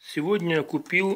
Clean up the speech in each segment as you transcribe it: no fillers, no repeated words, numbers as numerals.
Сегодня я купил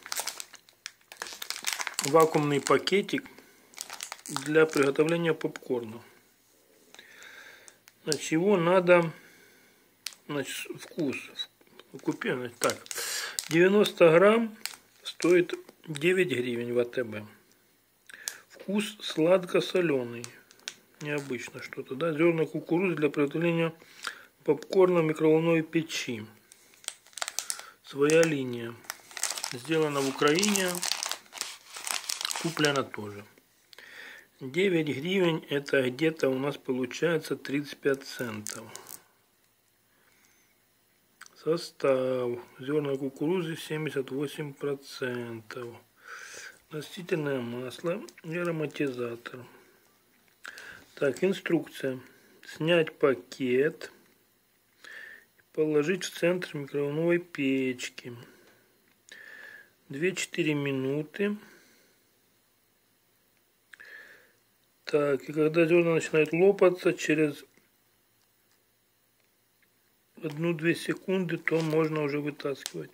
вакуумный пакетик для приготовления попкорна. Значит, его надо, вкус. Купил, так, 90 грамм стоит 9 гривен в АТБ. Вкус сладко-соленый. Необычно что-то, да? Зерна кукурузы для приготовления попкорна в микроволновой печи. Своя линия. Сделана в Украине. Куплена тоже. 9 гривен это где-то у нас получается 35 центов. Состав. Зерна кукурузы 78%. Растительное масло и ароматизатор. Так, инструкция. Снять пакет. Положить в центр микроволновой печки. 2-4 минуты. Так, и когда зерна начинают лопаться, через 1-2 секунды, то можно уже вытаскивать.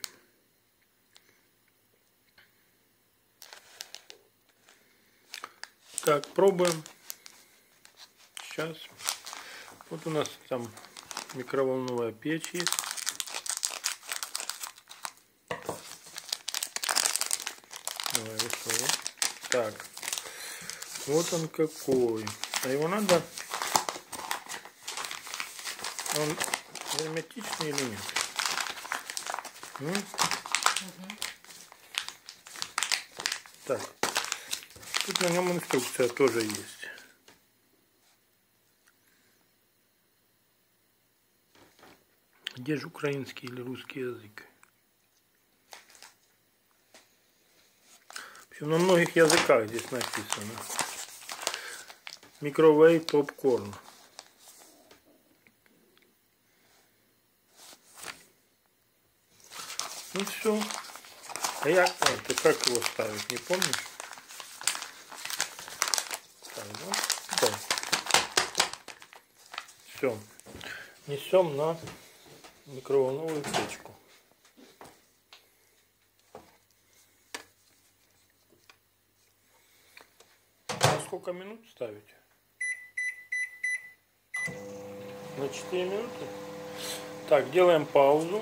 Так, пробуем. Сейчас. Вот у нас там микроволновая печь есть. Давай, высовывай. Так. Вот он какой. А его надо... Он герметичный или нет? Так. Тут на нем инструкция тоже есть. Где же украинский или русский язык? В общем, на многих языках здесь написано. Microwave попкорн. Ну все. А я... ты как его ставить, не помнишь? Так, да? Да. Все. Несем на микроволновую печку. На сколько минут ставить? На 4 минуты. Так, делаем паузу.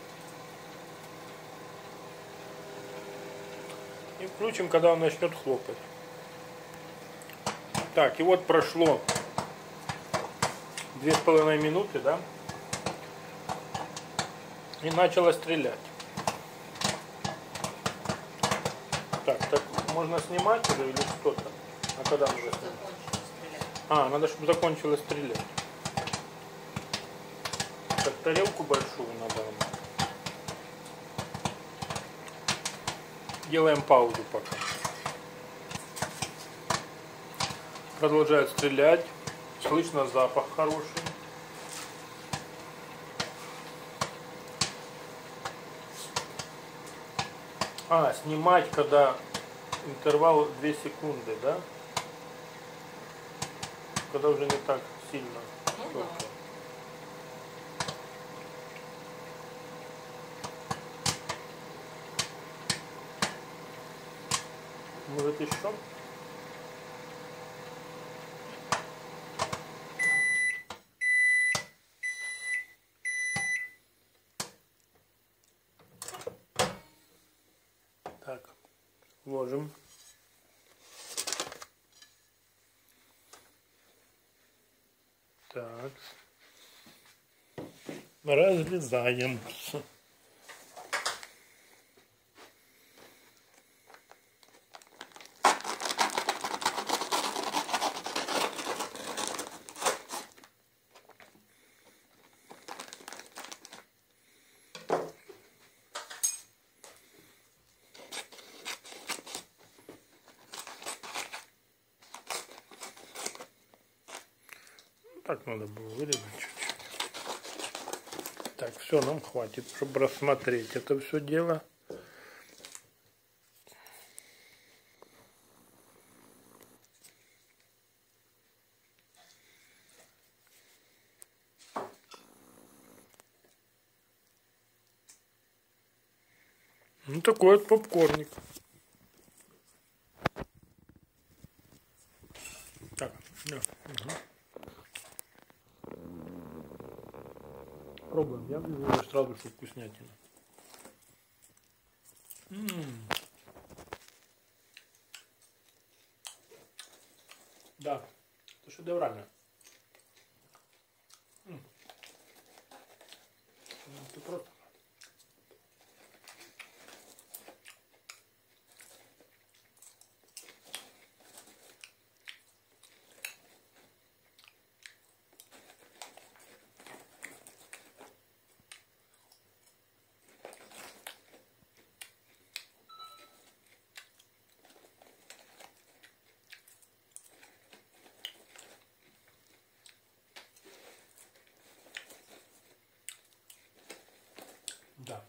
И включим, когда он начнет хлопать. Так, и вот прошло 2,5 минуты, да? И начало стрелять. Так, можно снимать уже или что-то? А когда нужно снимать? Надо, чтобы закончилось стрелять. Так, тарелку большую надо. Делаем паузу пока. Продолжает стрелять. Слышно запах хороший. Снимать, когда интервал 2 секунды, да? Когда уже не так сильно. Может еще? Так, ложим. Так. Разрезаем. Так надо было вырезать чуть-чуть. Так, все, нам хватит, чтобы рассмотреть это все дело. Ну такой вот попкорник. Так, да. Угу. Пробуем. Я вижу сразу, что вкуснятина. Да, это шедеврально. Это просто. Да.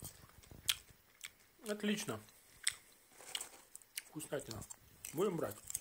Отлично. Вкуснятина. Будем брать.